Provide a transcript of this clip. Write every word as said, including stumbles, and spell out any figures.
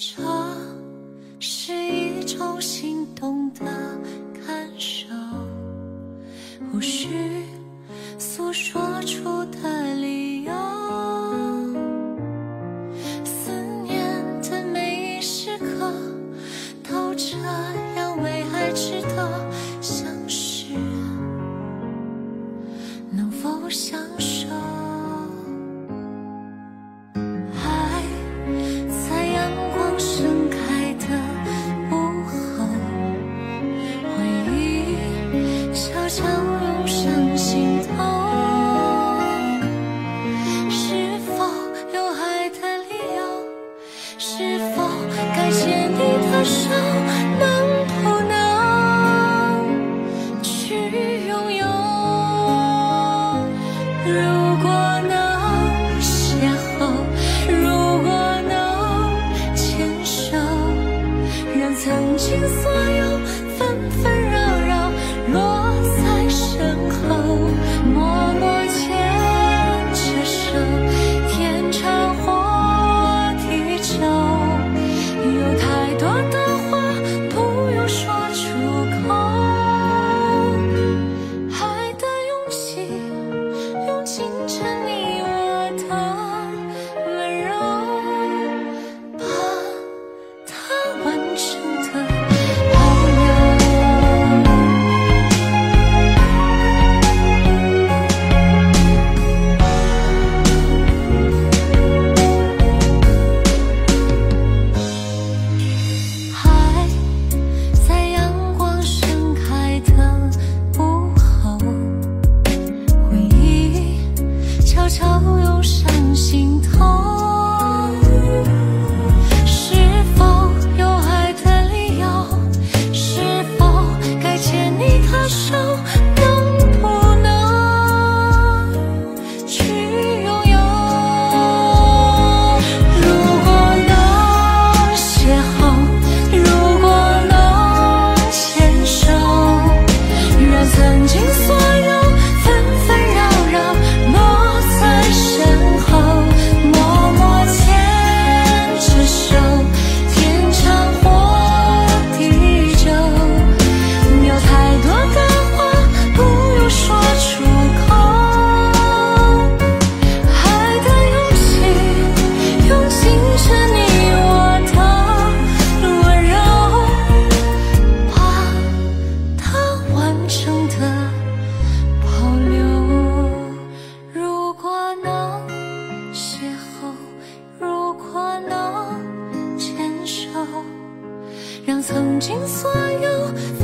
这是一种心动的感受，或许诉说出的理由，思念的每一时刻都这样为爱值得，相识能否相守？爱在阳光盛开的午后，回忆悄悄涌上心头，是否有爱的理由？是否该牵你的手，能不能去拥有？如果能邂逅，如果能牵手，让曾经所有纷纷扰扰落在身后，默默牵着手，天长或地久。有太多的话不用说出口，爱的勇气用尽着你我的温柔，把它完整的保留。爱在阳光盛开的午后，回忆悄悄涌上心头，是否有爱的理由？是否该牵你的手？能不能去拥有？如果能邂逅，如果能牵手，让曾经所有纷纷扰扰落在身后，默默牵着手，天长或地久。有太多的话不用说出口，爱的勇气用尽着你我的温柔，把它完整的保留。如果能邂逅，如果能牵手，让曾经所有